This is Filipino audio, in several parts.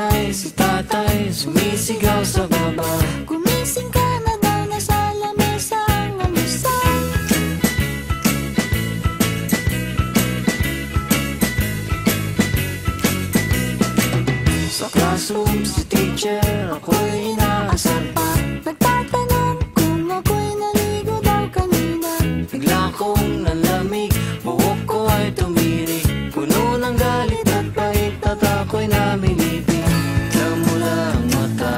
nanay, si tatay, sumisigaw sa baba. Gumising ka na daw, nasa lamesa ang almusal. Sa classroom si teacher, ako'y inaasar pa. Nagtatanong kung ako'y naligo daw kanina. Bigla kong nalamig, buhok ko ay tumirik. Puno ng galit at pait at ako'y namilipin. Namula ang mata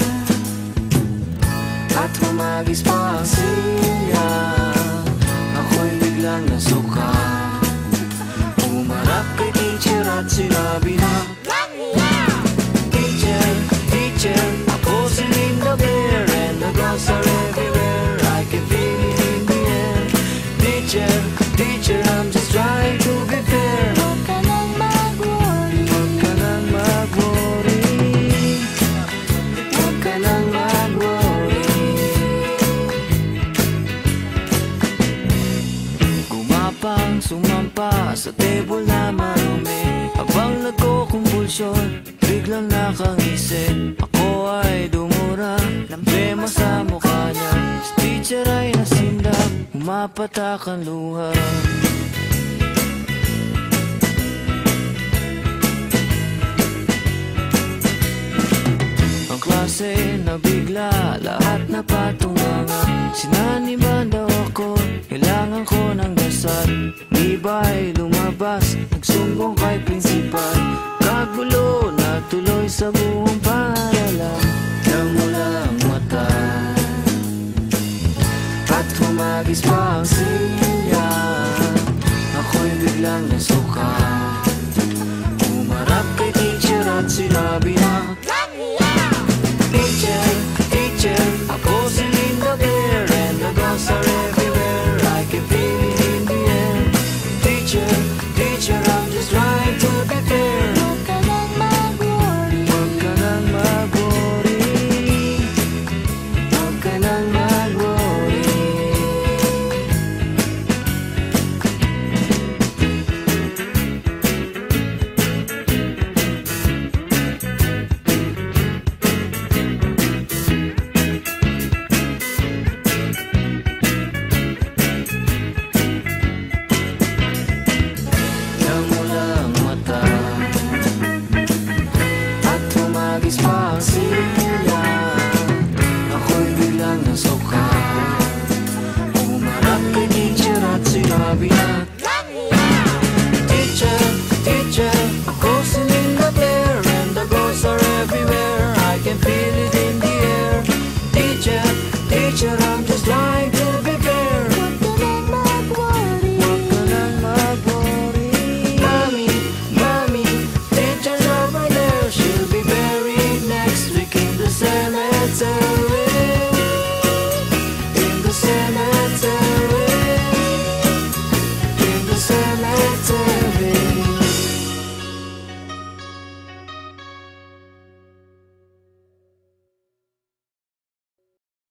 at humagis pa ang silya. Ako'y biglang nasuka. Umarap kay teacher at sinabi na, Teacher, teacher, ako si Linda Bear, and the girls are everywhere. I can feel it in the air. Teacher, teacher, I'm just trying to be fair. Huwag ka nang mag-worry, Huwag ka nang mag-worry. Huwag ka nang mag-worry. Gumapang sumampa sa table na marumi. Habang nagkukumbulsyon, biglang nakangisip. Ako ay dumura, lambrema sa mukha niya. Si teacher ay nasindak, umapatak ang luha. Ang klase na bigla, lahat na patunganga. Sinaniban daw ako, kailangan ko ng dasal. Di ba'y lumabas, nagsumbong kay prinsipal. Kagulo na tuloy sa buong paaralan. Namula ang mata at humagis pa ang silya. Ako'y biglang nasuka. Umarap kay teacher at sinabi na,